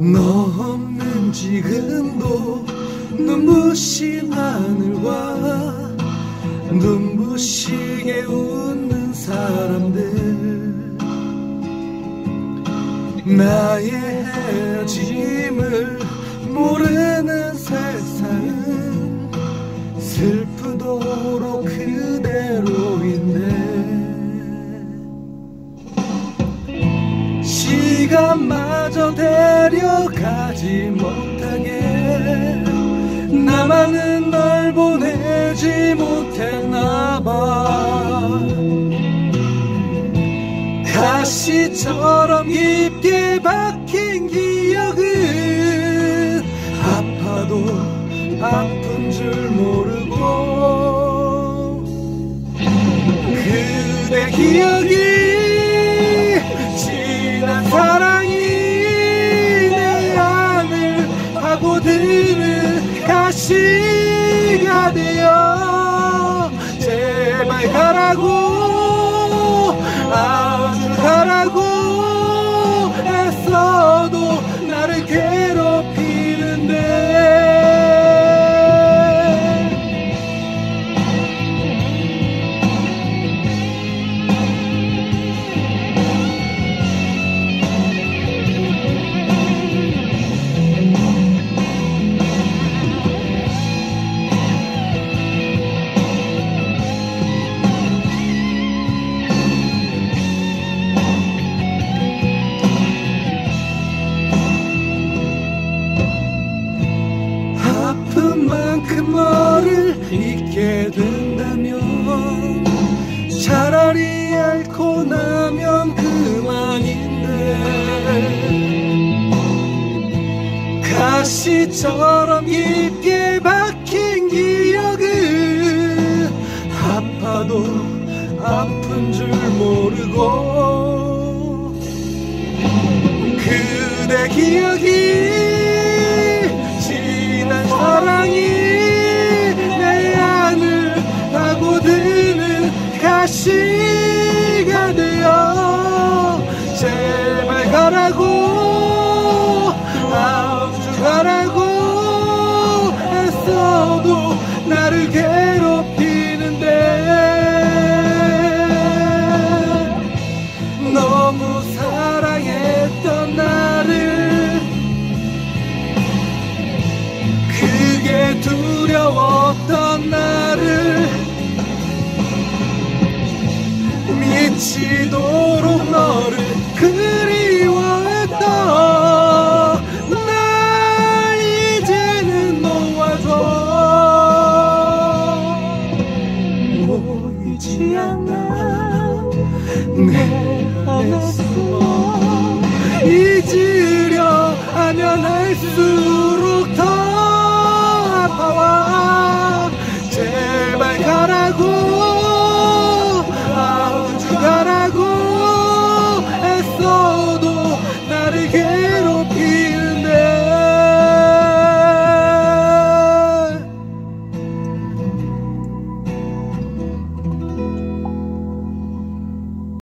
너 없는 지금도 눈부신 하늘과 눈부시게 웃는 사람들, 나의 헤어짐을 모르는 세상은 슬프도록 그대로인데, 시간마저 데려가지 못하게 나만은 널 보내지 못했나봐. 가시처럼 깊게 박힌 기억은 아파도 아픈 줄 모르고, 그대 기억이 지난 사랑이 내 안을 파고드는 가시가 되어 제발 가라고, 아주 가라고 애써도 나를 괴롭히는데, 너를 잊게 된다면 차라리 앓고 나면 그만인데, 가시처럼 깊게 박힌 기억은 아파도 아픈 줄 모르고, 그대 기억이 지난 사랑이 파고드는 가시가 되어 제발 가라고, 아주 가라고 애써도 나를 괴롭히는데, 너무 사랑했던 나를 그게 두려웠던 나를 미치도록 너를 그리워했던 날 이제는 놓아줘. 보이지 않아 내 안에서 잊으려 하면 할수록 더 아파와. 제발 가라고,